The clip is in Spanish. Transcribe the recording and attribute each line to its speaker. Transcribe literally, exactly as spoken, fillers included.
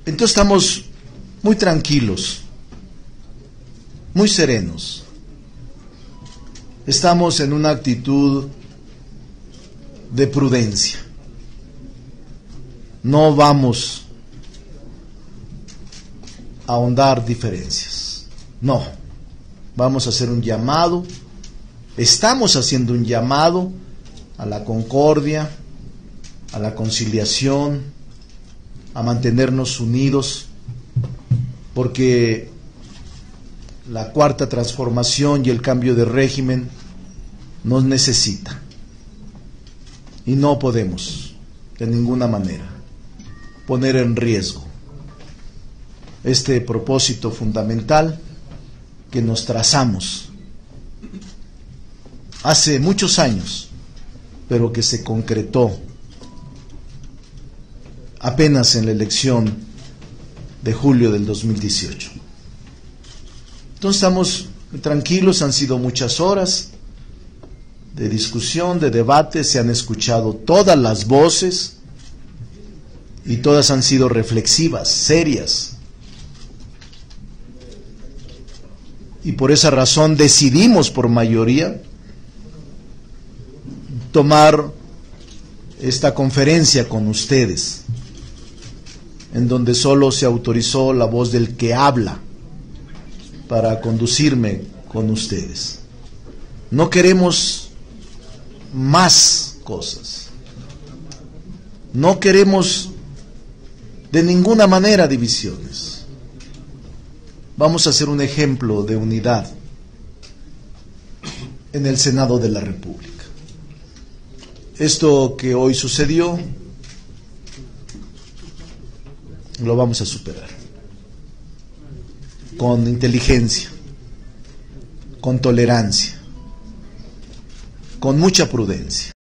Speaker 1: Entonces estamos muy tranquilos, muy serenos. Estamos en una actitud de prudencia. No vamos a ahondar diferencias. No. Vamos a hacer un llamado. Estamos haciendo un llamado a la concordia, a la conciliación, a mantenernos unidos, porque la cuarta transformación y el cambio de régimen nos necesita. Y no podemos, de ninguna manera, poner en riesgo este propósito fundamental que nos trazamos hace muchos años, pero que se concretó apenas en la elección de julio del dos mil dieciocho. Entonces estamos tranquilos, han sido muchas horas de discusión, de debate, se han escuchado todas las voces y todas han sido reflexivas, serias. Y por esa razón decidimos por mayoría tomar esta conferencia con ustedes, en donde solo se autorizó la voz del que habla para conducirme con ustedes. No queremos más cosas. No queremos de ninguna manera divisiones. Vamos a hacer un ejemplo de unidad en el Senado de la República. Esto que hoy sucedió lo vamos a superar con inteligencia, con tolerancia, con mucha prudencia.